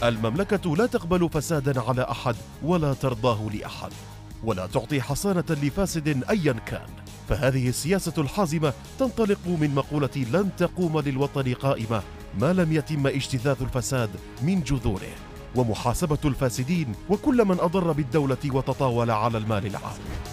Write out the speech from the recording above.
المملكة لا تقبل فسادا على أحد ولا ترضاه لأحد، ولا تعطي حصانة لفاسد أيا كان. فهذه السياسة الحازمة تنطلق من مقولة لن تقوم للوطن قائمة ما لم يتم اجتثاث الفساد من جذوره ومحاسبة الفاسدين وكل من أضر بالدولة وتطاول على المال العام.